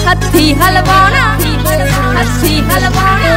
हथी हलवाना हथी हलवाना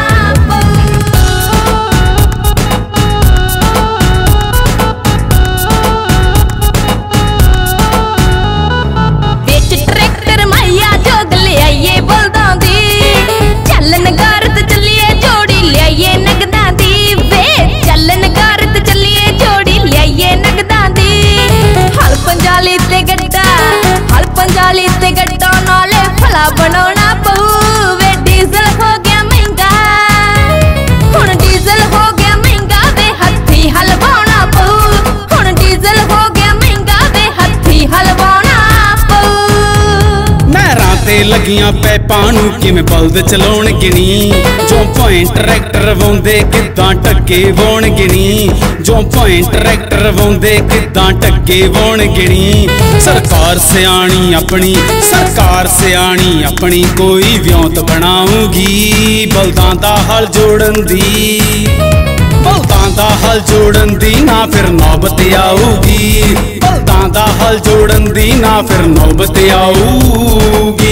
पंजाली ते गड्डा नाले भला बनाना पऊ वे डीजल हो गया महंगा हुण डीजल हो गया महंगा वे हथी हलवाना पऊ हुण डीजल हो गया महंगा वे हथी हलवाना पऊ नहरां ते लगियां पैपां नूं किवें बल्द चलाउण गिणी जो पॉइंट ट्रैक्टर वाउंदे किदां टक्के वाउण गिणी जो पॉइंट ट्रैक्टर वाउंदे किदां टक्के वाउण गिणी सरकार सियाणी अपनी कोई व्योंत बनाऊगी बल्दां दा हल जोड़न दी ना फिर नौबत आऊगी बल्दां दा हल जोड़न दी ना फिर नौबत आऊगी।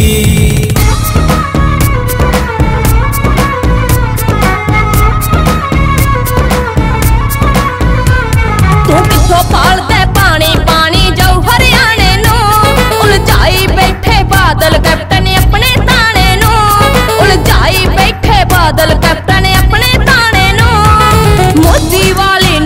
तू किथों पालदे पानी पानी जाऊ हरियाणे नूं उलझाई बैठे बादल कैप्टन अपने ताने नूं उलझाई बैठे बादल कैप्टन अपने ताने नूं मोदी वाली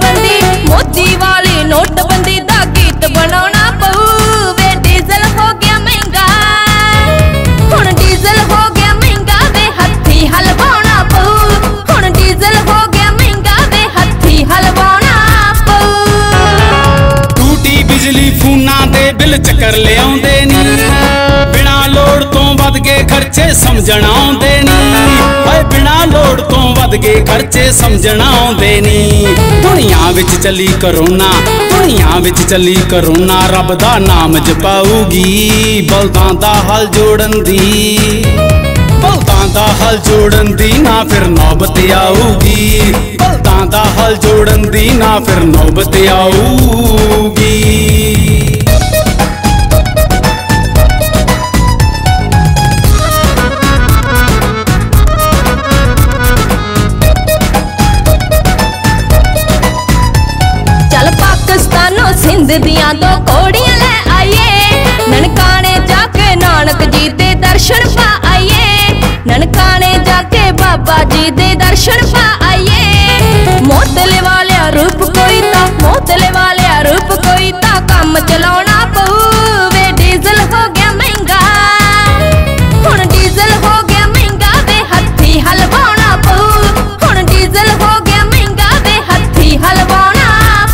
नोटबंदी दा गीत बनाना पऊ वे डीजल हो गया महंगा हुण डीजल हो गया महंगा वे हथी हलवाना पऊ हुण डीजल हो गया महंगा वे हथी हलवाना पऊ। टूटी बिजली फूना दे बिल चक्कर ले आउंदे नी बिना लोड़ तो वध गए खर्चे समझण आउंदे नी हाय बिना लोड़ तो वध गए खर्चे समझण आउंदे नी दुनिया विच चली करोना रब दा नाम जपाऊगी बल्दां दा हल जोड़न दी ना फिर नौबत आऊगी बल्दां दा हल जोड़न दी ना फिर नौबत आऊगी। सिंध दियां दो कोड़ियां ले आइए ननकाने जाके नानक जी दे दर्शन पा आइए ननकाने जाके बाबा जी दे दर्शन पा आइए मोतले वाले रूप कोई ता काम चलाना पऊ वे डीजल हो गया महंगा हुण डीजल हो गया महंगा वे हथी हलवाना पऊ हुण डीजल हो गया महंगा वे हथी हलवाना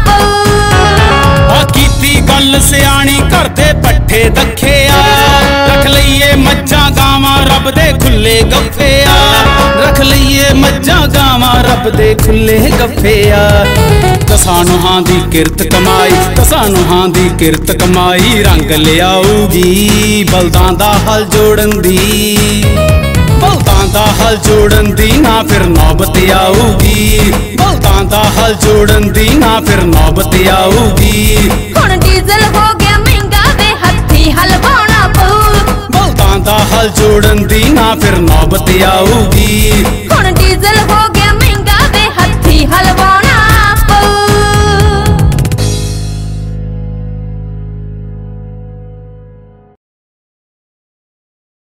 गल सियाणी घर दे पट्ठे दखे आ रख लईए मज्जां गावां रब दे खुले गफ्फे आ रख लईए मज्जां गावां रब दे खुले गफ्फे आ कसानुहां दी किरत कमाई रंग लियाऊगी बल्दां दा हल जोड़न दी ना फिर नौबत आऊगी बल्दां दा हल जोड़न दी ना फिर नौबत आऊगी हुण डीजल हो गया महंगा वे हथी हलवाना पऊ बल्दां दा हल जोड़न दी ना फिर नौबत आऊगी।